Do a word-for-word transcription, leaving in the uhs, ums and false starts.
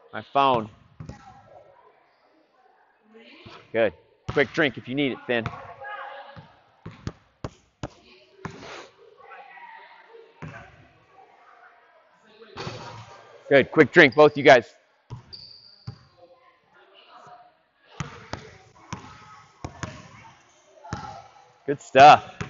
My phone. Good. Quick drink if you need it, Finn. Good. Quick drink, both you guys. Good stuff.